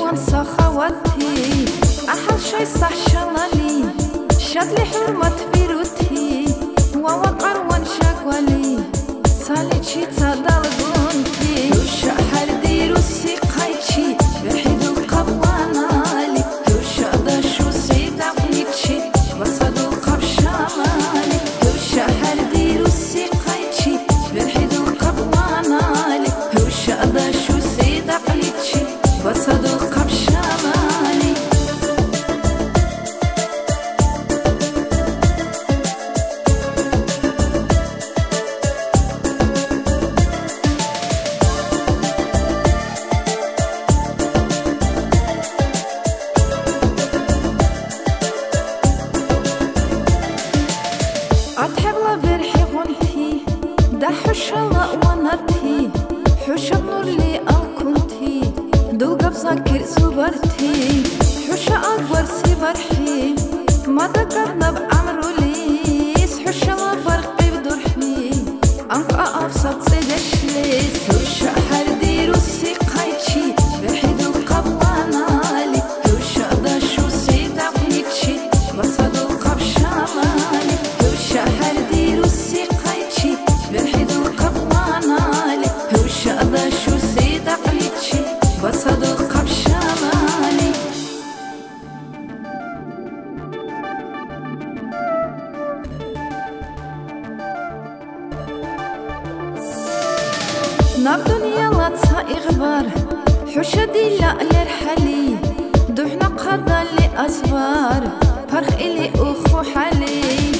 وان سخواتي أحل شي صح شلالي شاد لي حرمة بيروتي ووقر وان شاقوالي صالي تشي تصدر بونتي وشحر ديرو سيقايتشي بحيدو قوانالي وشادا شو سيداقنيتشي وصدو قبشالي وشحر ديرو سيقايتشي بحيدو قوانالي وشادا شو سيداقنيتشي وصدو قبشالي أتحب لبرحي غنتي دا حش الله ونتي حش بنور لي أكنتي دو قبصة كرسو برتي حش أكبر سي برحي ما ذكرنا بأمرو ليس حش الله برقي بدرحي أنقى أبسط سيدش ليس حش حرديرو سي قايتشي بحيدو قبانالي حش دا شو سيدا قنيتشي بصدو قبشالالي شحر ديرو سيقايتشي بالحدو قبانالي وشادا شو سيداقليتشي بصدو قبشالالي ناب دنيا لا تصا إغبار حوشة دي لا لرحلي دوحنا قضى لي أصبار فرخ إلي أخو حالي